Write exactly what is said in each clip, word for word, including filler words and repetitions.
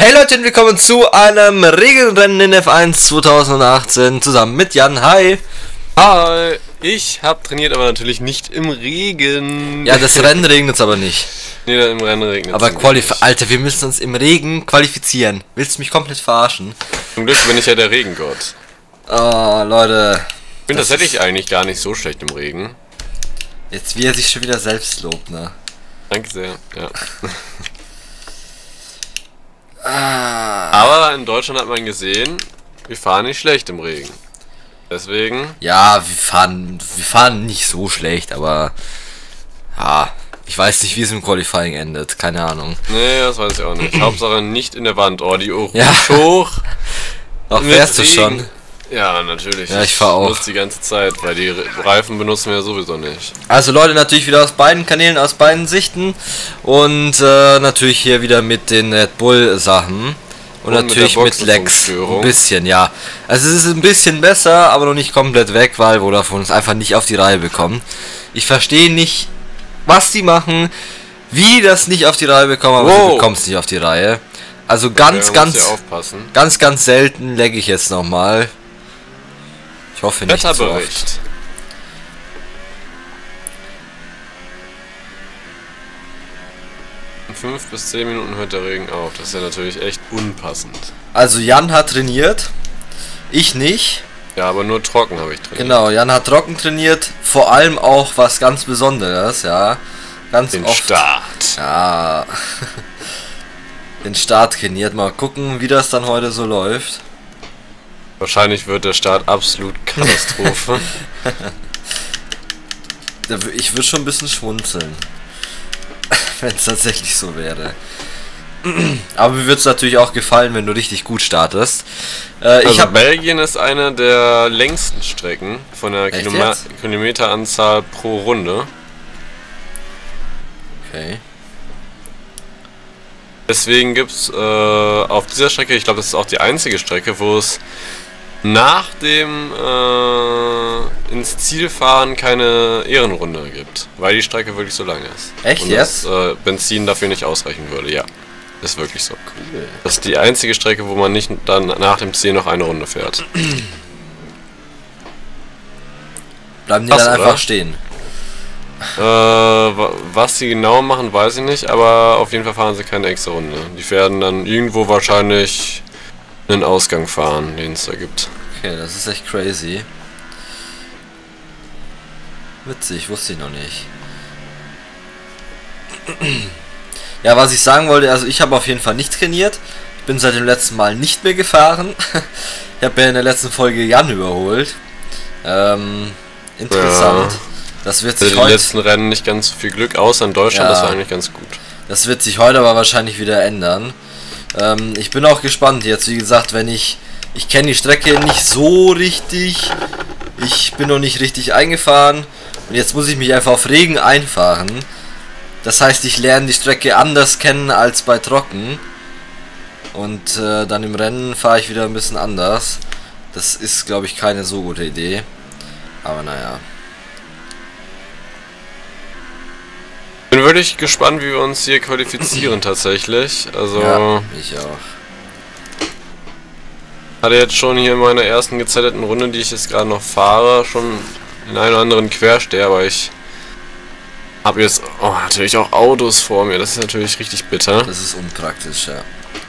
Hey Leute und willkommen zu einem Regenrennen in F eins zweitausendachtzehn zusammen mit Jan. Hi! Hi! Ich habe trainiert, aber natürlich nicht im Regen. Ja, das Rennen regnet es aber nicht. Nee, im Rennen regnet es Aber nicht. Qualif- Alter, wir müssen uns im Regen qualifizieren. Willst du mich komplett verarschen? Zum Glück bin ich ja der Regengott. Oh, Leute. Ich finde, das, das hätte ich eigentlich gar nicht so schlecht im Regen. Jetzt wie er sich schon wieder selbst lobt, ne? Danke sehr, ja. Ah. Aber in Deutschland hat man gesehen, wir fahren nicht schlecht im Regen. Deswegen... Ja, wir fahren, wir fahren nicht so schlecht, aber... Ja, ich weiß nicht, wie es im Qualifying endet. Keine Ahnung. Nee, das weiß ich auch nicht. Hauptsache nicht in der Wand. Oh, die Uhr ja. rutscht hoch. Ach, fährst du schon? Ja, natürlich. Ja, ich fahr auch. Ich benutze die ganze Zeit, weil die Reifen benutzen wir sowieso nicht. Also Leute, natürlich wieder aus beiden Kanälen, aus beiden Sichten. Und äh, natürlich hier wieder mit den Red Bull Sachen. Und, und natürlich mit, mit Lex. Ein bisschen, ja. Also es ist ein bisschen besser, aber noch nicht komplett weg, weil Vodafone es einfach nicht auf die Reihe bekommen. Ich verstehe nicht, was die machen, wie die das nicht auf die Reihe bekommen, aber wow. Sie bekommen es nicht auf die Reihe. Also ganz, okay, ganz, aufpassen. ganz, ganz selten lagge ich jetzt nochmal. Ich hoffe nicht so oft. In fünf bis zehn Minuten hört der Regen auf. Das ist ja natürlich echt unpassend. Also Jan hat trainiert, ich nicht. Ja, aber nur trocken habe ich trainiert. Genau, Jan hat trocken trainiert. Vor allem auch was ganz Besonderes, ja. Ganz Den oft. Start. Ja. Den Start trainiert. Mal gucken, wie das dann heute so läuft. Wahrscheinlich wird der Start absolut Katastrophe. Ich würde schon ein bisschen schmunzeln, wenn es tatsächlich so wäre. Aber mir würde es natürlich auch gefallen, wenn du richtig gut startest. Äh, ich also hab Belgien ist eine der längsten Strecken von der Kilome jetzt? Kilometeranzahl pro Runde. Okay. Deswegen gibt es äh, auf dieser Strecke, ich glaube, das ist auch die einzige Strecke, wo es nach dem äh, ins Ziel fahren keine Ehrenrunde gibt, weil die Strecke wirklich so lang ist. Echt und jetzt? das äh, Benzin dafür nicht ausreichen würde, ja. Ist wirklich so. Cool. Das ist die einzige Strecke, wo man nicht dann nach dem Ziel noch eine Runde fährt. Bleiben die Krass, dann einfach oder? stehen? Äh, was sie genau machen, weiß ich nicht, aber auf jeden Fall fahren sie keine extra Runde. Die werden dann irgendwo wahrscheinlich einen Ausgang fahren, den es da gibt. Okay, das ist echt crazy. Witzig, wusste ich noch nicht. Ja, was ich sagen wollte, also ich habe auf jeden Fall nicht trainiert. Ich bin seit dem letzten Mal nicht mehr gefahren. Ich habe ja in der letzten Folge Jan überholt. Ähm, interessant. Ja. Das wird sich in heute... den letzten Rennen nicht ganz so viel Glück, außer in Deutschland, ja, das war eigentlich ganz gut. Das wird sich heute aber wahrscheinlich wieder ändern. Ähm, ich bin auch gespannt jetzt, wie gesagt, wenn ich... Ich kenne die Strecke nicht so richtig. Ich bin noch nicht richtig eingefahren. Und jetzt muss ich mich einfach auf Regen einfahren. Das heißt, ich lerne die Strecke anders kennen als bei Trocken. Und äh, dann im Rennen fahre ich wieder ein bisschen anders. Das ist, glaube ich, keine so gute Idee. Aber naja. Bin wirklich gespannt, wie wir uns hier qualifizieren tatsächlich. Also ja, ich auch. Hatte jetzt schon hier in meiner ersten gezetteten Runde, die ich jetzt gerade noch fahre, schon den einen oder anderen Quersteher, aber ich habe jetzt oh, natürlich auch Autos vor mir. Das ist natürlich richtig bitter. Das ist unpraktisch, ja.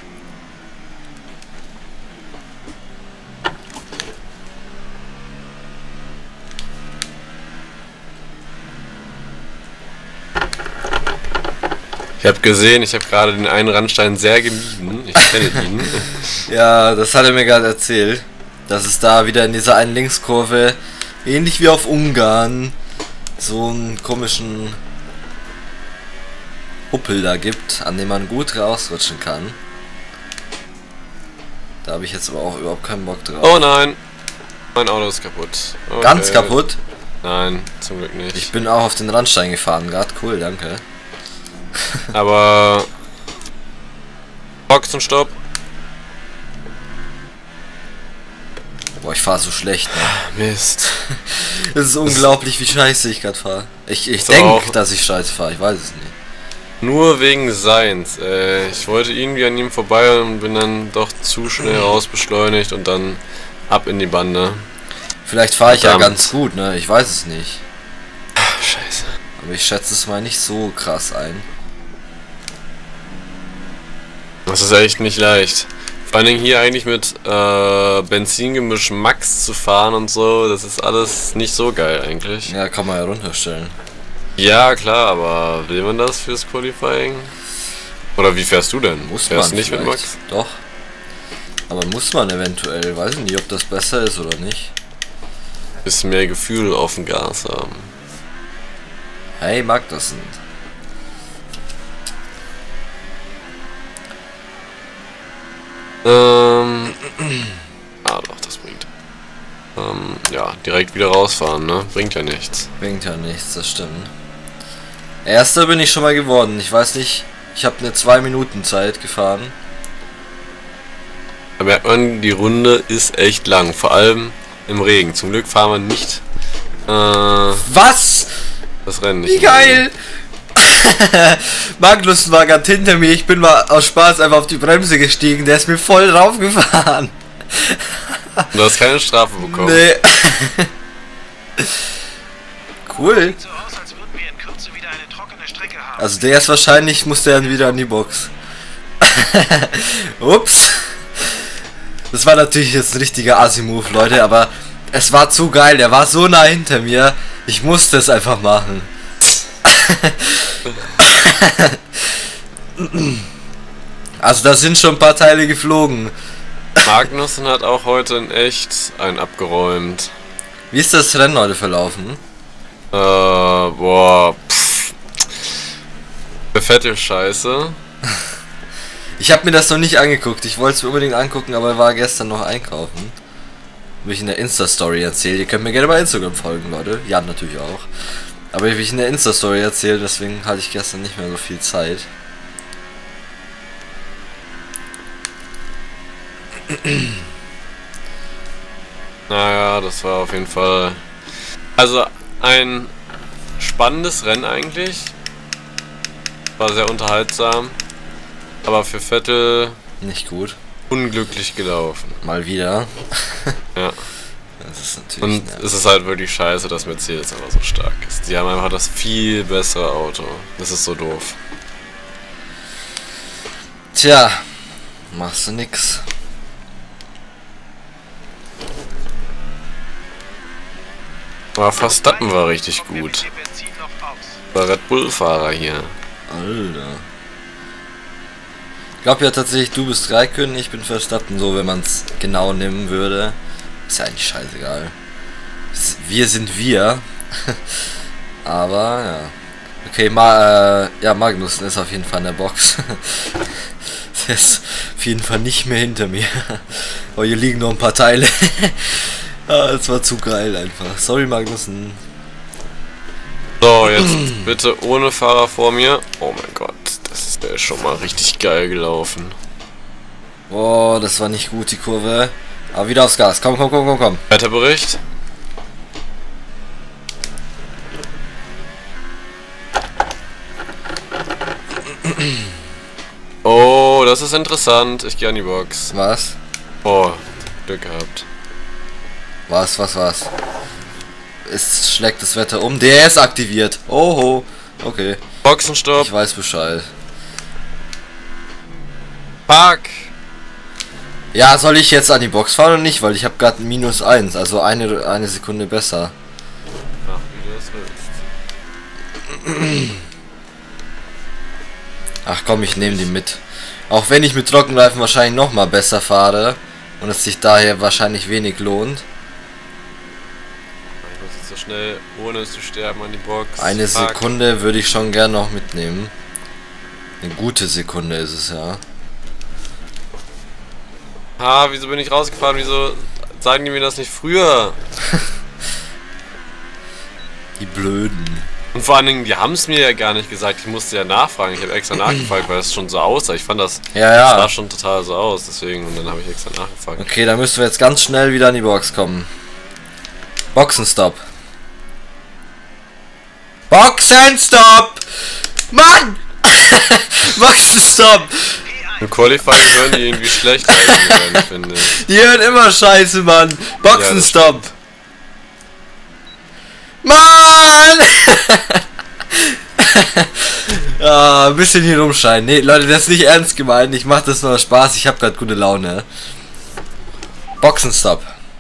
Ich habe gesehen, ich habe gerade den einen Randstein sehr gemieden. Ich kenne ihn. Ja, das hat er mir gerade erzählt. Dass es da wieder in dieser einen Linkskurve, ähnlich wie auf Ungarn, so einen komischen Huppel da gibt, an dem man gut rausrutschen kann. Da habe ich jetzt aber auch überhaupt keinen Bock drauf. Oh nein, mein Auto ist kaputt. Okay. Ganz kaputt? Nein, zum Glück nicht. Ich bin auch auf den Randstein gefahren gerade. Cool, danke. Aber Bock zum Stopp. Boah, ich fahre so schlecht, ne? Mist. Es ist unglaublich, wie scheiße ich gerade fahre. Ich, ich denke, dass ich scheiße fahre, ich weiß es nicht. Nur wegen Seins. Äh, ich wollte irgendwie an ihm vorbei und bin dann doch zu schnell rausbeschleunigt und dann ab in die Bande. Vielleicht fahre ich ja ganz gut, ne? Ich weiß es nicht. Ach, scheiße. Aber ich schätze es mal nicht so krass ein. Das ist echt nicht leicht. Vor allen Dingen hier eigentlich mit äh, Benzingemisch Max zu fahren und so, das ist alles nicht so geil eigentlich. Ja, kann man ja runterstellen. Ja, klar, aber will man das fürs Qualifying? Oder wie fährst du denn? Muss fährst man nicht vielleicht. mit Max? Doch. Aber muss man eventuell. Weiß ich nicht, ob das besser ist oder nicht. Bisschen mehr Gefühl auf dem Gas haben. Hey, Magnussen. Ähm. Ah, doch, das bringt. Ähm, ja, direkt wieder rausfahren, ne? Bringt ja nichts. Bringt ja nichts, das stimmt. Erster bin ich schon mal geworden. Ich weiß nicht, ich habe eine zwei Minuten Zeit gefahren. Da merkt man, die Runde ist echt lang. Vor allem im Regen. Zum Glück fahren wir nicht. Äh, Was? Das Rennen nicht. Wie geil! Magnussen war ganz hinter mir. Ich bin mal aus Spaß einfach auf die Bremse gestiegen. Der ist mir voll draufgefahren. Du hast keine Strafe bekommen. Nee. Cool. So aus, als würden wir in Kürze wieder eine trockene Strecke haben. Also der ist wahrscheinlich, muss der dann wieder an die Box. Ups. Das war natürlich jetzt ein richtiger Assi-Move, Leute, aber es war zu geil. Der war so nah hinter mir. Ich musste es einfach machen. Also da sind schon ein paar Teile geflogen. Magnussen hat auch heute in echt einen abgeräumt. Wie ist das Rennen heute verlaufen? Äh, boah, pff. Der Vettel scheiße. Ich habe mir das noch nicht angeguckt. Ich wollte es mir unbedingt angucken, aber war gestern noch einkaufen. Habe ich in der Insta-Story erzählt. Ihr könnt mir gerne bei Instagram folgen, Leute. Jan natürlich auch. Aber habe ich in der Insta-Story erzählt, deswegen hatte ich gestern nicht mehr so viel Zeit. Naja, das war auf jeden Fall... Also, ein spannendes Rennen eigentlich. War sehr unterhaltsam. Aber für Vettel Nicht gut. unglücklich gelaufen. Mal wieder. Ja. Das ist natürlich Und nervig. es ist halt wirklich scheiße, dass Mercedes aber so stark ist. Die haben einfach das viel bessere Auto. Das ist so doof. Tja, machst du nix. Aber Verstappen war richtig gut. War Red Bull-Fahrer hier. Alter. Ich glaube ja tatsächlich, du bist Raikkonen, ich bin Verstappen, so wenn man es genau nehmen würde. Ist ja eigentlich scheißegal. Wir sind wir. Aber ja. Okay, Ma äh, ja, Magnussen ist auf jeden Fall in der Box. Der ist auf jeden Fall nicht mehr hinter mir. Oh, hier liegen noch ein paar Teile. Ah, das war zu geil einfach. Sorry, Magnussen. So, jetzt bitte ohne Fahrer vor mir. Oh mein Gott, das ist, der ist schon mal richtig geil gelaufen. Oh, das war nicht gut, die Kurve. Aber wieder aufs Gas. Komm, komm, komm, komm, komm. Wetterbericht. Oh, das ist interessant. Ich gehe an die Box. Was? Oh, Glück gehabt. Was, was, was? Es schlägt das Wetter um. D R S aktiviert. Oho. Okay. Boxenstopp. Ich weiß Bescheid. Park. Ja, soll ich jetzt an die Box fahren oder nicht? Weil ich habe gerade minus eins. Also eine, eine Sekunde besser. Ach, wie du das willst. Ach komm, ich nehme die mit. Auch wenn ich mit Trockenreifen wahrscheinlich noch mal besser fahre. Und es sich daher wahrscheinlich wenig lohnt. Ich muss jetzt so schnell, ohne zu sterben, an die Box. Eine Park. Sekunde würde ich schon gern noch mitnehmen. Eine gute Sekunde ist es ja. Ah, wieso bin ich rausgefahren? Wieso sagen die mir das nicht früher? Die Blöden. Und vor allen Dingen, die haben es mir ja gar nicht gesagt. Ich musste ja nachfragen. Ich habe extra nachgefragt, weil es schon so aussah. Ich fand das, Ja, das ja. sah schon total so aus. Deswegen, und dann habe ich extra nachgefragt. Okay, dann müssen wir jetzt ganz schnell wieder an die Box kommen. Boxenstopp. Boxenstopp! Mann! Boxenstopp! Im Qualifying hören die irgendwie schlecht, finde ich. Die hören immer scheiße, Mann. Boxenstopp! Mann! Ah, ein bisschen hier rumschreien. Nee, Leute, das ist nicht ernst gemeint. Ich mach das nur aus Spaß. Ich hab grad gute Laune. Boxenstopp.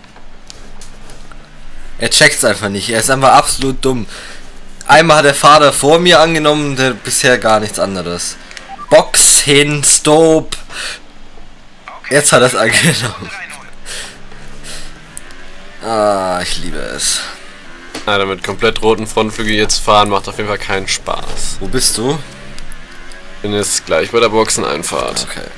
Er checkt's einfach nicht. Er ist einfach absolut dumm. Einmal hat der Fahrer vor mir angenommen, der bisher gar nichts anderes. Boxenstopp. Jetzt hat er es angenommen. Ah, ich liebe es. Alter, mit komplett roten Frontflügel jetzt fahren macht auf jeden Fall keinen Spaß. Wo bist du? Bin jetzt gleich bei der Boxeneinfahrt. Okay.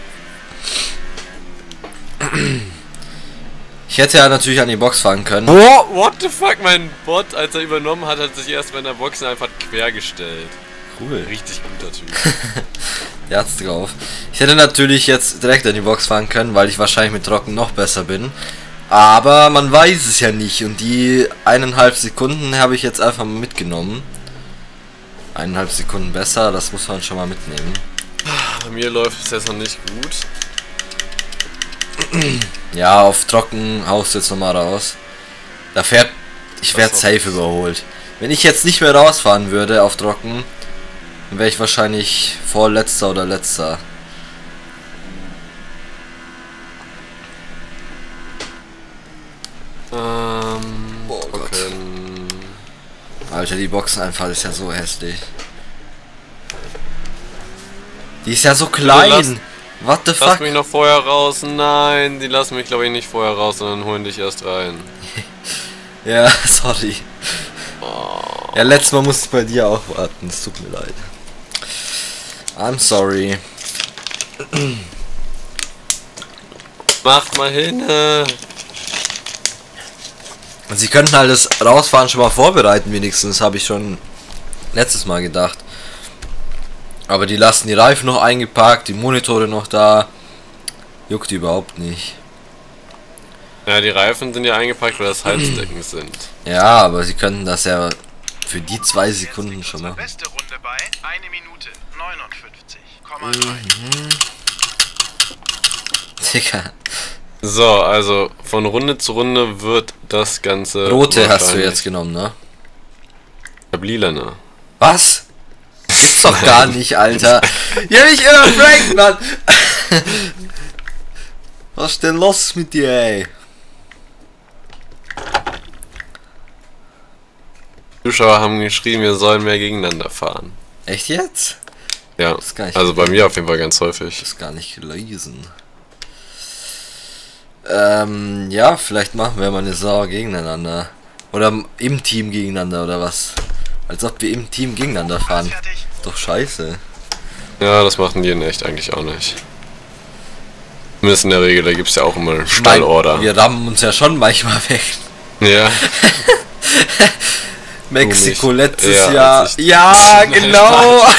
Ich hätte ja natürlich an die Box fahren können. Oh, what the fuck, mein Bot, als er übernommen hat, hat sich erst bei der Boxeneinfahrt quergestellt. Cool. Richtig guter Typ. Der hat's drauf. Ich hätte natürlich jetzt direkt an die Box fahren können, weil ich wahrscheinlich mit Trocken noch besser bin. Aber man weiß es ja nicht und die eineinhalb Sekunden habe ich jetzt einfach mal mitgenommen. Eineinhalb Sekunden besser, das muss man schon mal mitnehmen. Bei mir läuft es jetzt noch nicht gut. Ja, auf Trocken haust du jetzt nochmal raus. Da fährt... Ich werde safe überholt. Wenn ich jetzt nicht mehr rausfahren würde auf Trocken, dann wäre ich wahrscheinlich vorletzter oder letzter. Ähm, Boah, Gott. okay. Alter, die Boxeneinfahrt ist ja so hässlich. Die ist ja so klein. Lass, What the lass fuck? mich noch vorher raus. Nein, die lassen mich glaube ich nicht vorher raus, sondern holen dich erst rein. Ja, sorry. Ja, letztes Mal musste ich bei dir auch warten. Es tut mir leid. I'm sorry. Macht mal hin. Äh. Sie könnten halt das Rausfahren schon mal vorbereiten, wenigstens, habe ich schon letztes Mal gedacht. Aber die lassen die Reifen noch eingepackt, die Monitore noch da. Juckt die überhaupt nicht. Ja, die Reifen sind ja eingepackt, weil das Heizdecken sind. Ja, aber sie könnten das ja für die zwei Sekunden schon machen. Beste Runde bei eine Minute neunundfünfzig Komma drei. Digga. So, also von Runde zu Runde wird das Ganze... Rote hast du jetzt genommen, ne? Ich hab lilane. Was? Gibt's doch gar nicht, Alter. Die hab ich immer prankt, Mann. Was ist denn los mit dir, ey? Zuschauer haben geschrieben, wir sollen mehr gegeneinander fahren. Echt jetzt? Ja, Das kann ich also bei nicht. mir auf jeden Fall ganz häufig. Das ist gar nicht gelesen. Ähm, ja, vielleicht machen wir mal eine Saison gegeneinander. Oder im Team gegeneinander, oder was? Als ob wir im Team gegeneinander fahren. Doch scheiße. Ja, das machen die in echt eigentlich auch nicht. Zumindest in der Regel, da gibt es ja auch immer einen Ich mein, Stallorder. wir rammen uns ja schon manchmal weg. Ja. Mexiko nicht. letztes Ja, Jahr. als ich- Ja, Nein, genau. Spaß,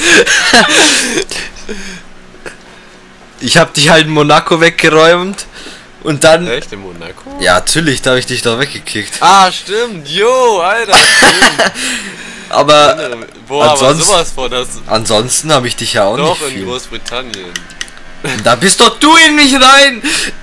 Ich hab dich halt in Monaco weggeräumt. Und dann... Echt, in Monaco? Ja, natürlich, da habe ich dich doch weggekickt. Ah, stimmt. Jo, Alter. Stimmt. Aber Boah, aber ansonsten- sowas von das. ansonsten habe ich dich ja auch Doch, nicht in viel. Großbritannien. Da bist doch du in mich rein!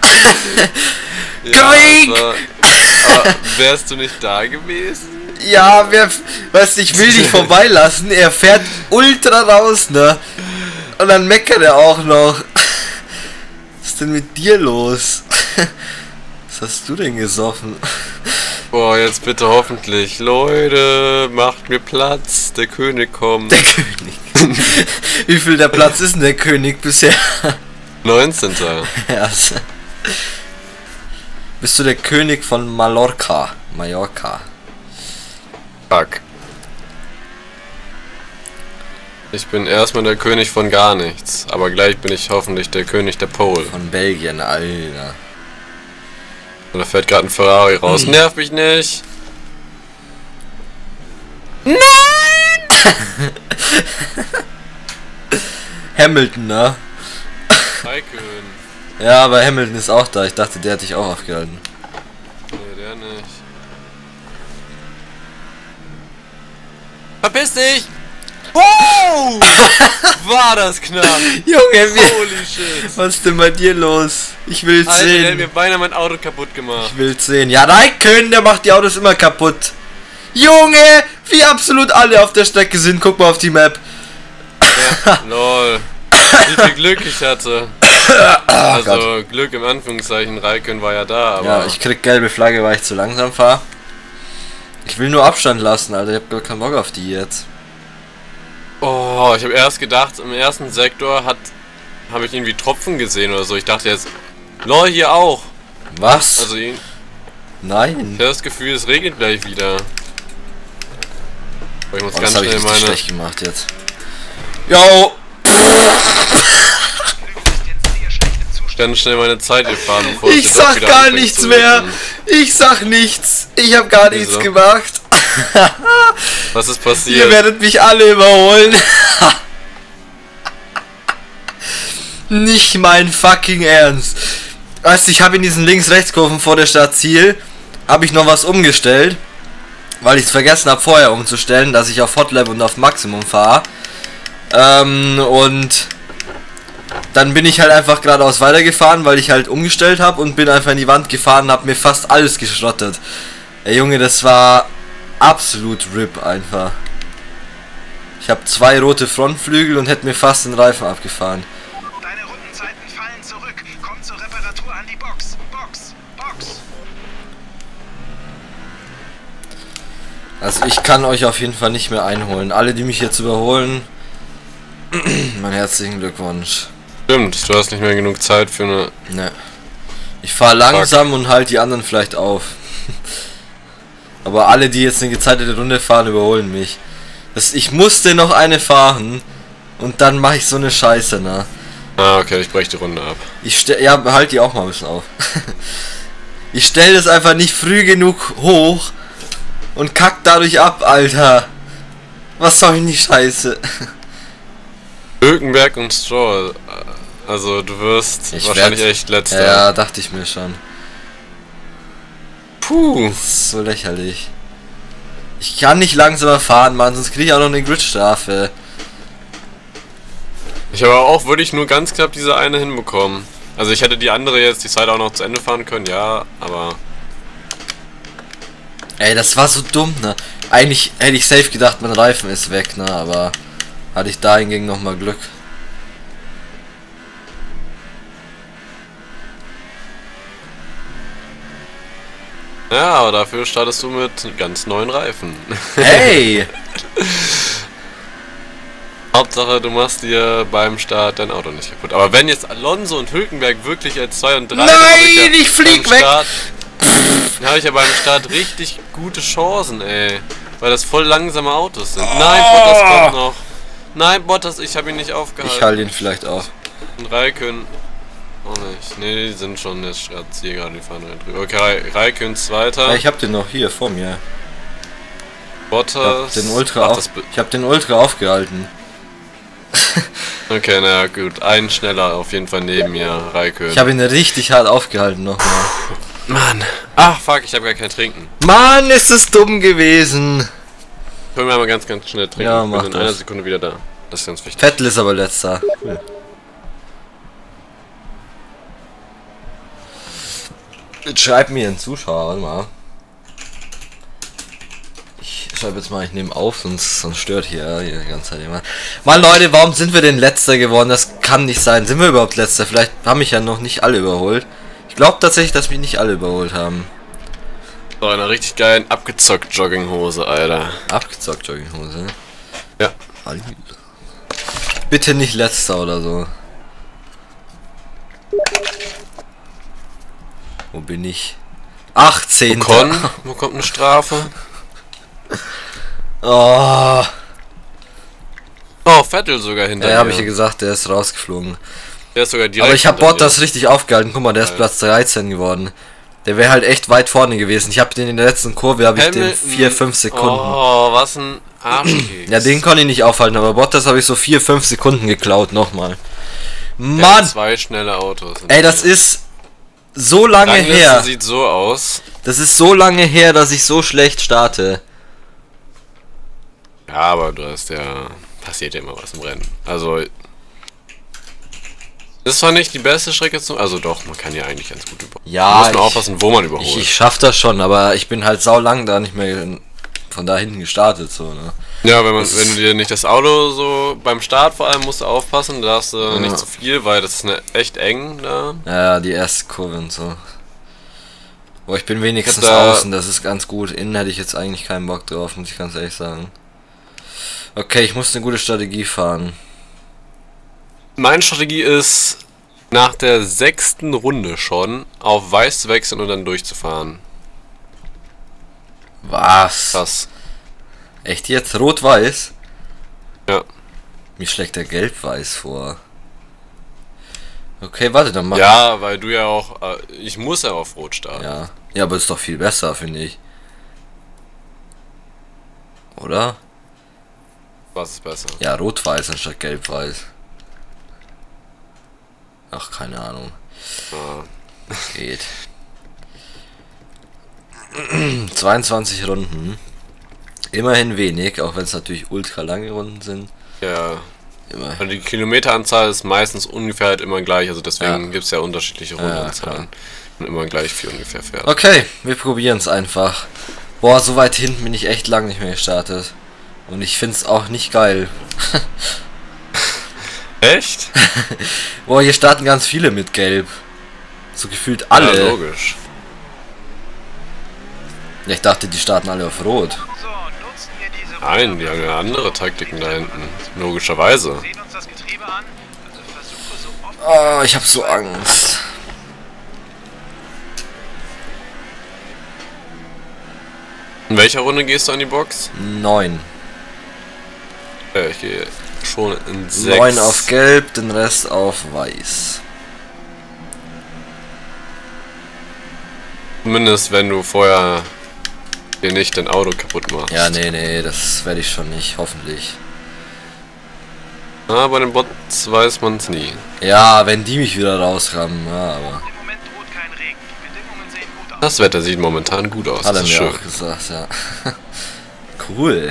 Ja, Krieg! das war- aber wärst du nicht da gewesen? Ja, wer, weißt du, ich will dich vorbeilassen. Er fährt ultra raus, ne? Und dann meckert er auch noch. Was ist denn mit dir los? Was hast du denn gesoffen? Boah, jetzt bitte hoffentlich. Leute, macht mir Platz. Der König kommt. Der König. Wie viel der Platz ist denn der König bisher? neunzehnter Erst. Bist du der König von Mallorca? Mallorca. Fuck. Ich bin erstmal der König von gar nichts. Aber gleich bin ich hoffentlich der König der Pole. Von Belgien, Alter. Und da fährt gerade ein Ferrari raus. Hm. Nerv mich nicht. Hamilton, ne? Raikön. Ja, aber Hamilton ist auch da. Ich dachte, der hat dich auch aufgehalten. Nee, der nicht. Verpiss dich! Oh! War das knapp! Junge, wie, Holy shit! was ist denn bei dir los? Ich will's Alter, der hat sehen. mir beinahe mein Auto kaputt gemacht. Ich will's sehen. Ja, Raikön, der macht die Autos immer kaputt. Junge, wie absolut alle auf der Strecke sind. Guck mal auf die Map. Ja, lol. Wie viel Glück ich hatte. Also Glück im Anführungszeichen, Raikön war ja da, aber... Ja, ich krieg gelbe Flagge, weil ich zu langsam fahre. Ich will nur Abstand lassen, Alter. Ich hab gar keinen Bock auf die jetzt. Oh, ich habe erst gedacht, im ersten Sektor hat habe ich irgendwie Tropfen gesehen oder so. Ich dachte jetzt, lol, hier auch. Was? Also ich Nein. habe das Gefühl, es regnet gleich wieder. Aber ich muss Oh, ganz das habe ich schnell richtig meine... schlecht gemacht jetzt. Yo! Ganz schnell meine Zeit hier fahren, bevor Ich es hier doch sag wieder gar anfängt nichts zu mehr. regnen. Ich sag nichts. Ich habe gar nichts Wieso? gemacht. Was ist Ihr passiert? werdet mich alle überholen. Nicht mein fucking Ernst. Weißt du, ich habe in diesen Links-Rechts-Kurven vor der Stadt Ziel, habe ich noch was umgestellt, weil ich es vergessen habe vorher umzustellen, dass ich auf Hotlap und auf Maximum fahre. Ähm, und dann bin ich halt einfach geradeaus weitergefahren, weil ich halt umgestellt habe und bin einfach in die Wand gefahren und habe mir fast alles geschrottet. Ey Junge, das war absolut R I P einfach. Ich habe zwei rote Frontflügel und hätte mir fast den Reifen abgefahren. Deine Rundenzeiten fallen zurück. Komm zur Reparatur an die Box. Box. Box. Also ich kann euch auf jeden Fall nicht mehr einholen. Alle, die mich jetzt überholen, mein herzlichen Glückwunsch. Stimmt, du hast nicht mehr genug Zeit für eine... Ne. Ich fahre langsam und halt die anderen vielleicht auf. Aber alle, die jetzt eine gezeitete Runde fahren, überholen mich. Das, ich musste noch eine fahren und dann mache ich so eine Scheiße, ne? Ah, okay, ich breche die Runde ab. Ich stell, ja, halt die auch mal ein bisschen auf. Ich stelle das einfach nicht früh genug hoch und kack dadurch ab, Alter. Was soll denn die Scheiße? Hülkenberg und Stroll. Also du wirst Ich wahrscheinlich werd- echt letzter. Ja, dachte ich mir schon. Puh. Das ist so lächerlich. Ich kann nicht langsamer fahren, Mann, sonst kriege ich auch noch eine Gridstrafe. Ich habe auch wirklich nur ganz knapp diese eine hinbekommen. Also ich hätte die andere jetzt die Zeit auch noch zu Ende fahren können, ja, aber... Ey, das war so dumm, ne? Eigentlich hätte ich safe gedacht, mein Reifen ist weg, ne? Aber hatte ich da hingegen nochmal Glück. Ja, aber dafür startest du mit ganz neuen Reifen. Hey! Hauptsache, du machst dir beim Start dein Auto nicht kaputt. Aber wenn jetzt Alonso und Hülkenberg wirklich als zwei und drei... Nein, dann hab ich ja ich flieg beim weg. Start, dann habe ich ja beim Start richtig gute Chancen, ey. Weil das voll langsame Autos sind. Nein, Bottas kommt noch. Nein, Bottas, ich habe ihn nicht aufgehalten. Ich halte ihn vielleicht auf. Und Raikön auch nicht. Nee, die sind schon jetzt gerade hier gerade, die fahren drüber. Okay, Ra Raikön zweiter. Ja, ich hab den noch hier vor mir. Ich Bottas. hab den Ultra, Ach, auf, das be- ich hab den Ultra aufgehalten. Okay, naja, gut. Ein schneller auf jeden Fall neben mir, Raikön. Ich habe ihn richtig hart aufgehalten nochmal. Mann. Ach, fuck, ich habe gar kein Trinken. Mann, ist es dumm gewesen. Können wir mal ganz, ganz schnell trinken. Ja, ich mach bin in einer das. Sekunde wieder da. Das ist ganz wichtig. Vettel ist aber letzter. Cool. Jetzt schreib mir ein Zuschauer, warte mal. Ich schreibe jetzt mal, ich nehme auf, sonst, sonst stört hier, hier die ganze Zeit jemand. Mann Leute, warum sind wir denn letzter geworden? Das kann nicht sein. Sind wir überhaupt letzter? Vielleicht haben mich ja noch nicht alle überholt. Ich glaube tatsächlich, dass mich nicht alle überholt haben. So, eine richtig geilen abgezockt Jogginghose, Alter. Abgezockt Jogginghose. Ja. Bitte nicht letzter oder so. Wo bin ich? achtzehn. Con, wo kommt eine Strafe? Oh. Oh, Vettel sogar hinter Ja, mir. habe ich ja gesagt, der ist rausgeflogen. Der ist sogar direkt Aber ich habe hinter Bottas mir. richtig aufgehalten. Guck mal, der ist Ja. Platz dreizehn geworden. Der wäre halt echt weit vorne gewesen. Ich habe den in der letzten Kurve, habe ich den Hamilton. vier, fünf Sekunden. Oh, was ein Arschkeks. Ja, den konnte ich nicht aufhalten, aber Bottas habe ich so vier, fünf Sekunden geklaut, nochmal. Der Mann! hat zwei schnelle Autos. Ey, das ist so lange Rangliste her. sieht so aus. Das ist so lange her, dass ich so schlecht starte. Ja, aber du hast ja passiert ja immer was im Rennen. Also, ist zwar nicht die beste Strecke zum... Also doch, man kann ja eigentlich ganz gut überholen. Ja, man muss nur ich- aufpassen, wo man überholt. Ich, ich schaff das schon, aber ich bin halt sau lang da nicht mehr von da hinten gestartet, so, ne? ja, wenn, man, das wenn du dir nicht das Auto so... Beim Start vor allem musst du aufpassen, da hast du Ja. nicht zu viel, weil das ist eine, echt eng da. Ja, die erste Kurve und so. Boah, ich bin wenigstens Ich hab da- außen, das ist ganz gut. Innen hätte ich jetzt eigentlich keinen Bock drauf, muss ich ganz ehrlich sagen. Okay, ich muss eine gute Strategie fahren. Meine Strategie ist, nach der sechsten Runde schon auf weiß zu wechseln und dann durchzufahren. Was? Krass. Echt jetzt? Rot-Weiß? Ja. Mir schlägt der Gelb-Weiß vor. Okay, warte, dann mach Ja, weil du ja auch... Äh, ich muss ja auf Rot starten. Ja. Ja, aber ist doch viel besser, finde ich. Oder? Was ist besser? Ja, Rot-Weiß anstatt Gelb-Weiß. Ach, keine Ahnung. Ah. Geht. zweiundzwanzig Runden. Immerhin wenig, auch wenn es natürlich ultra lange Runden sind. Ja. Immerhin. Also die Kilometeranzahl ist meistens ungefähr halt immer gleich, also deswegen Ja. gibt es ja unterschiedliche Ja, Rundenanzahlen. Und immer gleich viel ungefähr fährt. Okay, wir probieren es einfach. Boah, so weit hinten bin ich echt lang nicht mehr gestartet. Und ich find's auch nicht geil. Echt? Boah, hier starten ganz viele mit Gelb. So gefühlt alle. Ja, logisch. Ja, ich dachte, die starten alle auf Rot. So, nutzen wir diese Nein, die haben ja andere Taktiken da hinten. Logischerweise. Sehen uns das Getriebe an. Also versuche so oft Oh, ich hab so Angst. In welcher Runde gehst du an die Box? Neun. Ja, ich gehe schon in sechs. Neun auf Gelb, den Rest auf Weiß. Zumindest wenn du vorher dir nicht dein Auto kaputt machst. Ja, nee, nee, das werde ich schon nicht, hoffentlich. Ah, bei den Bots weiß man es nie. Ja, wenn die mich wieder rausrammen, ja, aber... im Moment droht kein Regen. Die Bedingungen sehen gut aus. Das Wetter sieht momentan gut aus. Hat Das er ist mir schön. auch gesagt, ja. Cool.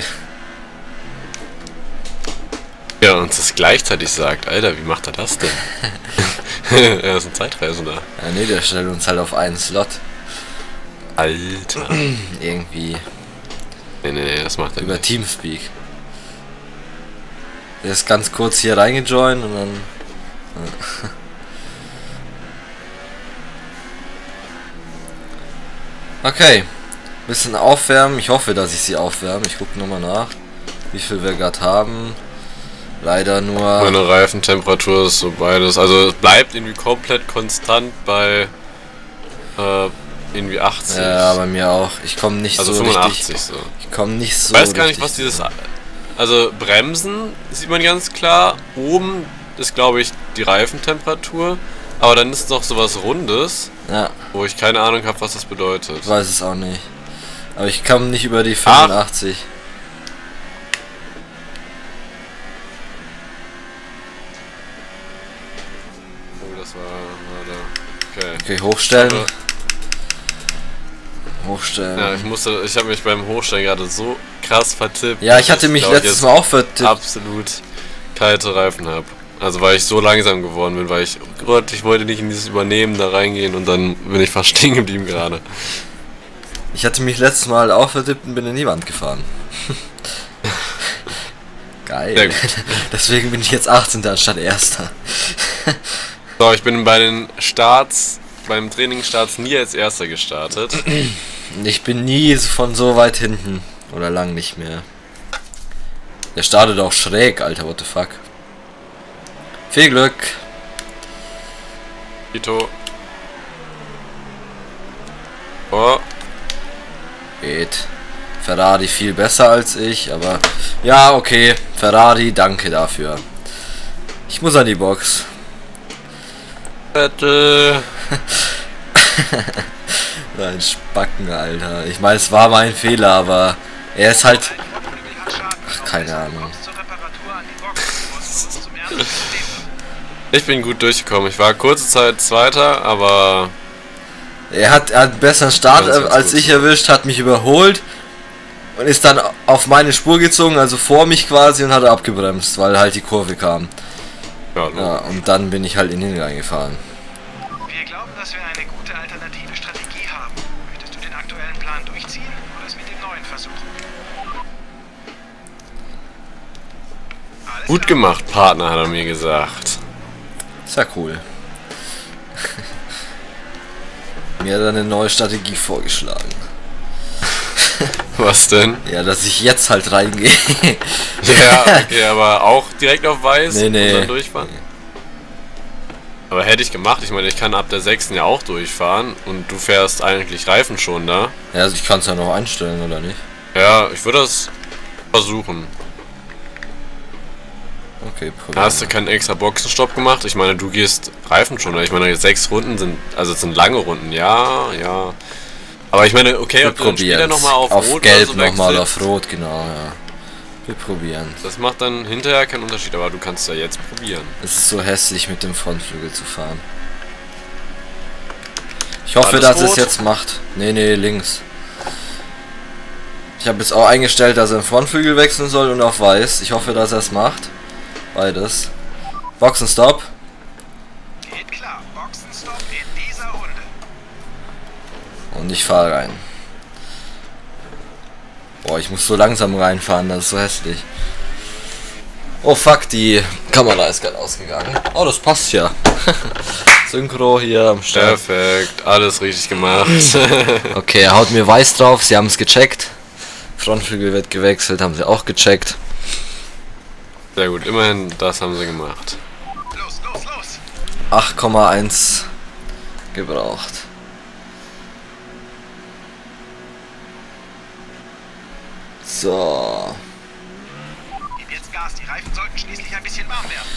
Ja, und es gleichzeitig sagt, Alter, wie macht er das denn? Er ist ein Zeitreisender. Ja, nee, der stellt uns halt auf einen Slot. Alter. Irgendwie. Nee, nee, nee, das macht er Über nicht. Teamspeak. Der ist ganz kurz hier reingejoint und dann... Okay. Bisschen aufwärmen. Ich hoffe, dass ich sie aufwärme. Ich gucke nochmal nach, wie viel wir gerade haben. Leider nur... Meine Reifentemperatur ist so beides. Also es bleibt irgendwie komplett konstant bei äh, irgendwie achtzig. Ja, bei mir auch. Ich komme nicht also so fünfundachtzig richtig... so. Ich komme nicht so Ich weiß gar nicht, richtig was dieses... Also Bremsen sieht man ganz klar. Oben ist, glaube ich, die Reifentemperatur. Aber dann ist noch sowas Rundes, Ja, wo ich keine Ahnung habe, was das bedeutet. ich weiß es auch nicht. Aber ich komme nicht über die fünfundachtzig. Oh, das war... war da. Okay. Okay, hochstellen. Aber- Hochstellen. Ja, ich musste, ich habe mich beim Hochstellen gerade so krass vertippt. Ja, ich hatte mich glaub, letztes jetzt Mal auch vertippt. absolut kalte Reifen habe. Also weil ich so langsam geworden bin, weil ich, oh Gott, ich wollte nicht in dieses Übernehmen da reingehen und dann bin ich fast stehen geblieben gerade. Ich hatte mich letztes Mal auch vertippt und bin in die Wand gefahren. Geil. Sehr gut. Deswegen bin ich jetzt achtzehnter anstatt erster. So, ich bin bei den Starts, beim Trainingsstarts nie als erster gestartet. Ich bin nie von so weit hinten. Oder lang nicht mehr. Der startet auch schräg, Alter, what the fuck. Viel Glück. Ito. Oh, Geht. Ferrari viel besser als ich, aber... Ja, okay. Ferrari, danke dafür. Ich muss an die Box. Vettel. Nein, Spacken, Alter. Ich meine, es war mein Fehler, aber... Er ist halt... Ach, keine Ahnung. Zur Reparatur an die Box. Und uns zum ersten System. Ich bin gut durchgekommen. Ich war kurze Zeit Zweiter, aber Er hat, er hat einen besseren Start Ja, das ist als gut. ich erwischt, hat mich überholt. und ist dann auf meine Spur gezogen, also vor mich quasi, und hat abgebremst, weil halt die Kurve kam. Ja, Ja, und dann bin ich halt in ihn reingefahren. Wir glauben, dass wir eine gute alternative Strategie haben. Möchtest du den aktuellen Plan durchziehen oder es mit dem neuen versuchen? Alles Gut klar. gemacht, Partner, hat er mir gesagt. Ist ja cool. Mir hat er eine neue Strategie vorgeschlagen. Was denn? Ja, dass ich jetzt halt reingehe. Ja, okay, aber auch direkt auf weiß Nee, nee. und dann durchfahren? Aber hätte ich gemacht, ich meine, ich kann ab der sechsten ja auch durchfahren und du fährst eigentlich Reifen schon da. Ja, also ich kann es ja noch einstellen, oder nicht? Ja, ich würde das versuchen. Okay, Da hast du keinen extra Boxenstopp gemacht. Ich meine, du gehst Reifen schon. Ich meine, sechs Runden sind, also es sind lange Runden, ja, ja. Aber ich meine, okay, Wir ob du dann später probieren nochmal auf, auf Rot Gelb oder so nochmal wechselst, auf Rot, genau, ja. Wir probieren. das macht dann hinterher keinen Unterschied, aber du kannst ja jetzt probieren. Es ist so hässlich, mit dem Frontflügel zu fahren. Ich hoffe, Alles dass es rot? jetzt macht. Nee, nee, links. Ich habe jetzt auch eingestellt, dass er den Frontflügel wechseln soll und auf weiß. Ich hoffe, dass er es macht. Beides. Boxenstopp. Geht klar. Boxenstopp in dieser Runde. Und ich fahre rein. Boah, ich muss so langsam reinfahren, das ist so hässlich. Oh fuck, die Kamera ist gerade ausgegangen. Oh, das passt ja. Synchro hier am Start. Perfekt, alles richtig gemacht. Okay, er haut mir weiß drauf, sie haben es gecheckt. Frontflügel wird gewechselt, haben sie auch gecheckt. Sehr gut, immerhin das haben sie gemacht. Los, los, los. acht Komma eins gebraucht. So. Gib jetzt Gas. Die Reifen sollten schließlich ein bisschen warm werden.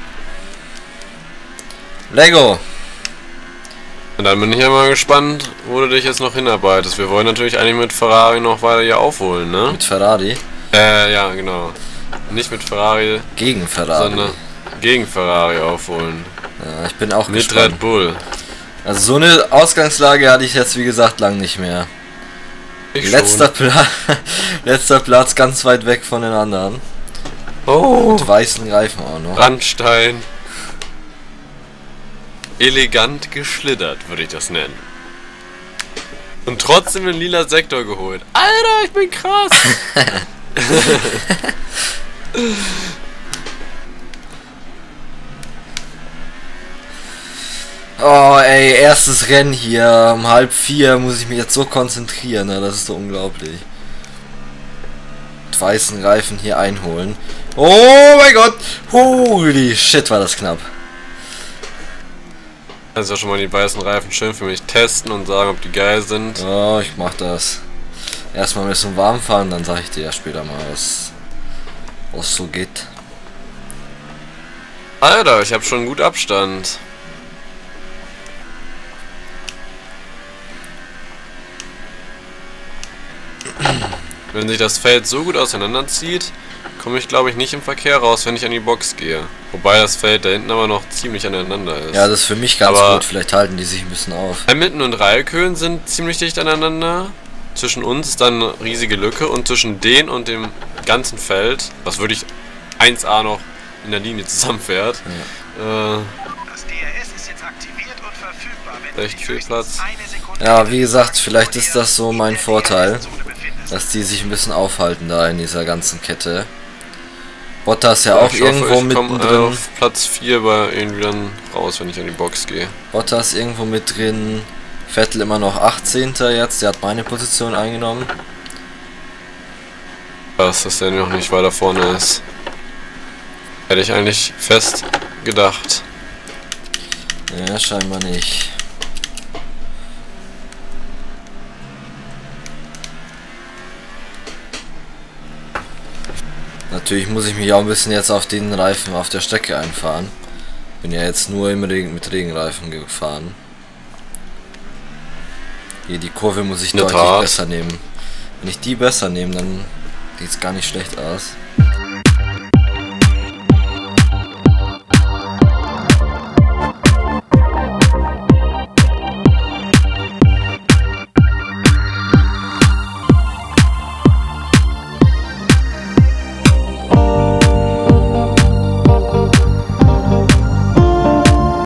Lego. Und dann bin ich ja mal gespannt, wo du dich jetzt noch hinarbeitest. Wir wollen natürlich eigentlich mit Ferrari noch weiter hier aufholen, ne? Mit Ferrari. Äh, ja, genau. Nicht mit Ferrari, Gegen Ferrari. sondern gegen Ferrari aufholen. Ja, ich bin auch Mit gespannt. Red Bull. Also so eine Ausgangslage hatte ich jetzt wie gesagt lang nicht mehr. Ich Letzter, schon. Pla letzter Platz ganz weit weg von den anderen. Oh, Mit weißen Reifen auch noch. Randstein. Elegant geschlittert, würde ich das nennen. Und trotzdem den lila Sektor geholt. Alter, ich bin krass. Oh ey, erstes Rennen hier. Um halb vier muss ich mich jetzt so konzentrieren. Ne? Das ist so unglaublich. Mit weißen Reifen hier einholen. Oh mein Gott. Holy shit, war das knapp. Also schon mal die weißen Reifen schön für mich testen und sagen, ob die geil sind. Oh, ich mach das. Erstmal ein bisschen warm fahren, dann sage ich dir ja später mal, was, was so geht. Alter, ich habe schon gut Abstand. Wenn sich das Feld so gut auseinanderzieht, komme ich glaube ich nicht im Verkehr raus, wenn ich an die Box gehe. Wobei das Feld da hinten aber noch ziemlich aneinander ist. Ja, das ist für mich ganz Aber- gut. Vielleicht halten die sich ein bisschen auf. Hamilton und Raikkonen sind ziemlich dicht aneinander. Zwischen uns ist dann eine riesige Lücke und zwischen denen und dem ganzen Feld, was wirklich eins A noch in der Linie zusammenfährt, äh, Das D R S ist jetzt aktiviert und verfügbar, wenn du Echt dich viel höchstens Platz. eine Sekunde Ja, wie gesagt, bevor vielleicht du ist dir das so in mein der Vorteil, D R S-Zone befindest. dass die sich ein bisschen aufhalten da in dieser ganzen Kette. Bottas ja auch ich hoffe, irgendwo ich komm, äh, mittendrin. auf Platz vier bei irgendwie dann raus, wenn ich an die Box gehe. Bottas irgendwo mit drin. Vettel immer noch achtzehnter jetzt. Der hat meine Position eingenommen. Was, dass der noch nicht weiter vorne ist. Hätte ich eigentlich fest gedacht. Ja, scheinbar nicht. Natürlich muss ich mich auch ein bisschen jetzt auf den Reifen auf der Strecke einfahren. Bin ja jetzt nur im Regen, mit Regenreifen gefahren. Hier die Kurve muss ich In der deutlich Tat. besser nehmen. Wenn ich die besser nehme, dann sieht es gar nicht schlecht aus.